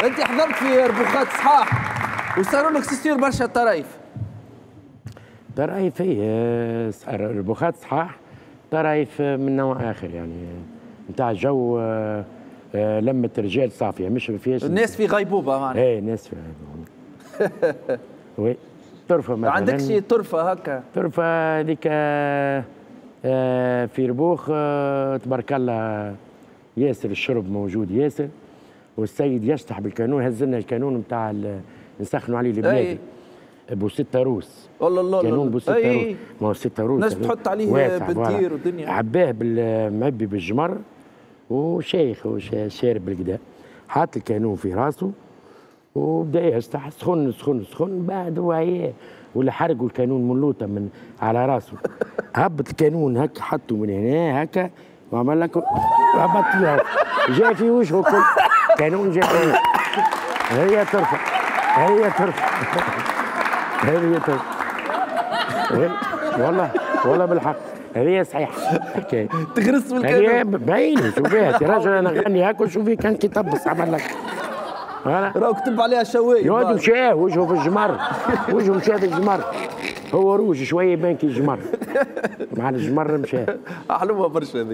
انت حضرت في ربوخات صحاح وصاروا لك سيسير برشا طرايف. طرايف هي ربوخات صحاح، طرايف من نوع اخر يعني نتاع جو لمة رجال صافيه مش ما فيهاش الناس في غيبوبه معناها. ايه الناس في غيبوبه. وي طرفه مثلا. ما عندكش طرفه هكا؟ طرفه هذيك في ربوخ تبارك الله ياسر الشرب موجود ياسر، والسيد يشطح بالكانون، هز لنا الكانون نتاع نسخنوا عليه البلاد بو 6 روس. والله الله كانون بو 6 روس، ما هو 6 روس الناس تحط عليه بنتير ودنيا. عباه معبي بالجمر وشيخ شارب بالقدا، حاط الكانون في راسه وبدا يشطح سخن سخن سخن، بعد هو ولا حرقوا الكانون ملوطه من على راسه. هبط الكانون هكا حطه من هنا هكا وعمل لك هبط فيها جاء في وجهه كل كانون جاء في وجهه. هي طرفه هي طرفه هي طرفه والله بالحق هذه صحيحه. تغرس بالكانون هذه باينه شوفيها يا راجل، انا غني هاك وشوفي كان كي طبس عمل لك راهو كتب عليها شوايه. يا ولد مشى وجهه في الجمر، وجهه مشى في الجمر، هو روج شويه يبان كي الجمر مع الجمر مشى. حلوه برشا هذه.